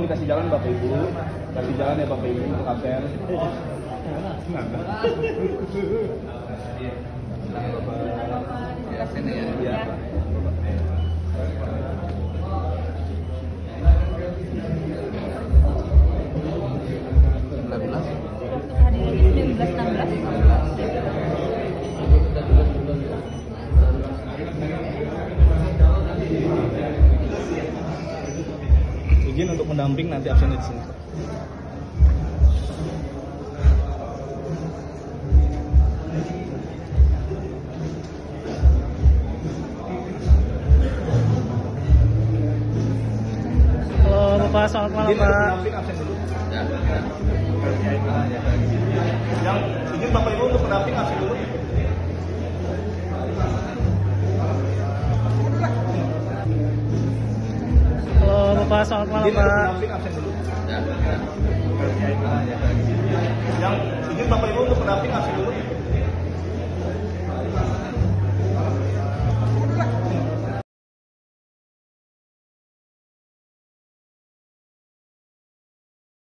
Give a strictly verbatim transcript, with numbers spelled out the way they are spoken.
kasih jalan Bapak Ibu, kasih jalan ya Bapak Ibu untuk absen. Ya, sini ya. Ya. sembilan belas. Hari ini sembilan belas enam belas. Izin untuk mendamping nanti absennya di sini. Halo Bapak, selamat malam Izin untuk Pak. mendamping absen dulu. Ya, ya. Yang izin Bapak Ibu untuk mendamping absen dulu. Halo Bapak, selamat malam Izin untuk Pak. mendamping absen dulu. Ya, ya. Yang izin Bapak Ibu untuk mendamping absen dulu.